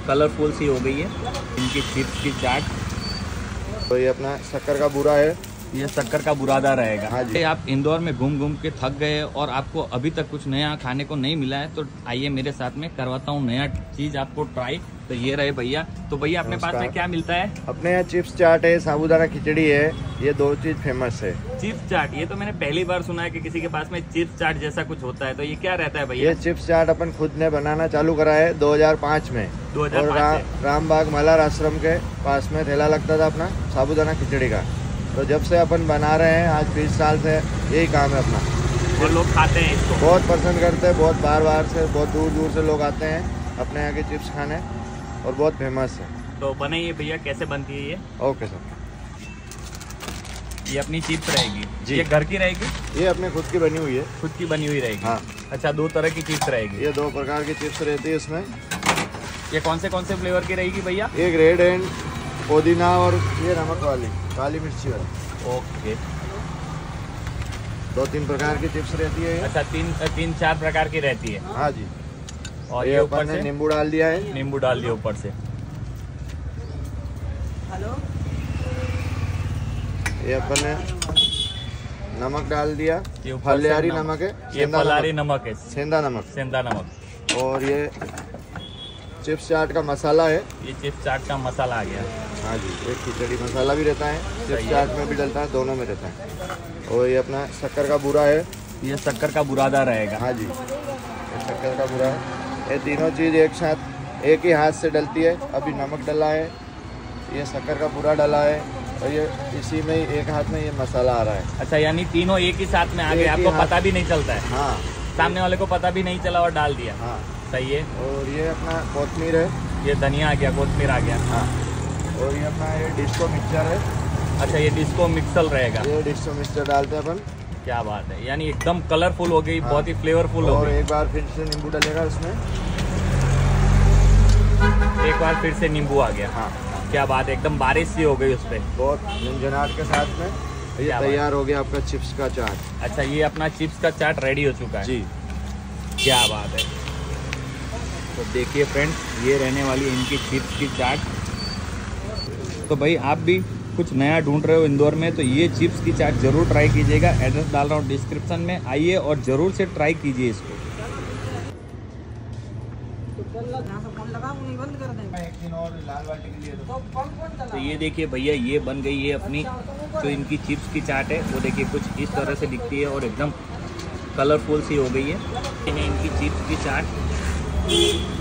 Colourful सी हो गई है इनकी चिप्स की चाट। तो ये अपना शक्कर का बूरा है, ये शक्कर का बुरादा रहेगा। हाँ जी। आप इंदौर में घूम घूम के थक गए और आपको अभी तक कुछ नया खाने को नहीं मिला है तो आइए मेरे साथ में करवाता हूँ नया चीज आपको ट्राई। तो ये रहे भैया। तो भैया अपने पास में क्या मिलता है? अपने यहाँ चिप्स चाट है, साबूदाना खिचड़ी है, ये दो चीज फेमस है। चिप्स चाट, ये तो मैंने पहली बार सुना है कि किसी के पास में चिप्स चाट जैसा कुछ होता है। तो ये क्या रहता है भैया? ये चिप्स चाट अपन खुद ने बनाना चालू करा है 2005 में। 2005 और रामबाग मल्हार आश्रम के पास में ठेला लगता था अपना साबूदाना खिचड़ी का। तो जब से अपन बना रहे हैं आज 20 साल से यही काम है अपना। और लोग खाते हैं इसको, बहुत पसंद करते हैं, बहुत बार से बहुत दूर दूर से लोग आते हैं अपने यहाँ के चिप्स खाने और बहुत फेमस है। तो बनाइए भैया, कैसे बनती है ये? Okay sir. ये अपनी चिप्स रहेगी जी। ये घर की रहेगी? ये अपने खुद की बनी हुई है। खुद की बनी हुई रहेगी? हाँ। अच्छा, दो तरह की चिप्स रहेगी? ये दो प्रकार की चिप्स रहती है इसमें। ये कौन से फ्लेवर की रहेगी भैया? एक रेड एंड पुदीना और ये नमक वाली काली मिर्ची वाली। ओके। 2-3 प्रकार की चिप्स रहती है। अच्छा, तीन चार प्रकार की रहती है। हाँ जी। और ये ऊपर से नींबू डाल दिया है। नींबू डाल दिया ऊपर से। हेलो, ये अपन ने नमक डाल दिया, ये फलियारी नमक है, ये फलियारी नमक है, सेंधा नमक। सेंधा नमक। और ये चिप्स चाट का मसाला है। ये चिप्स चाट का मसाला आ गया। हाँ जी। एक खिचड़ी मसाला भी रहता है, चिप्स चाट में भी डलता है, दोनों में रहता है। और ये अपना शक्कर का बूरा है। ये शक्कर का बुरादा रहेगा। हाँ जी, ये शक्कर का बूरा है। ये तीनों चीज़ एक साथ एक ही हाथ से डलती है। अभी नमक डला है, ये शक्कर का बूरा डला है और ये इसी में ही एक हाथ में ये मसाला आ रहा है। अच्छा, यानी तीनों एक ही साथ में आ गए, आपको पता भी नहीं चलता है? हाँ। सामने वाले को पता भी नहीं चला और डाल दिया। हाँ, सही है। और ये अपना कोथमीर है। ये धनिया आ गया, कोथमीर आ गया। हाँ। और ये अपना ये डिस्को मिक्सचर है। अच्छा, ये डिस्को मिक्सल रहेगा। ये डिस्को मिक्सचर डालते हैं अपन। क्या बात है, यानी एकदम कलरफुल हो गई। हाँ। बहुत ही फ्लेवरफुल हो और गई। एक बार फिर से नींबू डलेगा उसमें। एक बार फिर से नींबू आ गया। हाँ। क्या बात है, एकदम बारिश सी हो गई उस पर। बहुत झंझनाट के साथ में ये तैयार हो गया आपका चिप्स का चाट। अच्छा, ये अपना चिप्स का चाट रेडी हो चुका है जी। क्या बात है। तो देखिए फ्रेंड्स, ये रहने वाली इनकी चिप्स की चाट। तो भाई आप भी कुछ नया ढूंढ रहे हो इंदौर में तो ये चिप्स की चाट जरूर ट्राई कीजिएगा। एड्रेस डाल रहा हूँ डिस्क्रिप्शन में, आइए और ज़रूर से ट्राई कीजिए इसको। एक दिन और लाल बाल्टी के लिए तो ये देखिए भैया, ये बन गई है अपनी जो इनकी चिप्स की चाट है। वो देखिए कुछ इस तरह से दिखती है और एकदम कलरफुल सी हो गई है इनकी चिप्स की चाट।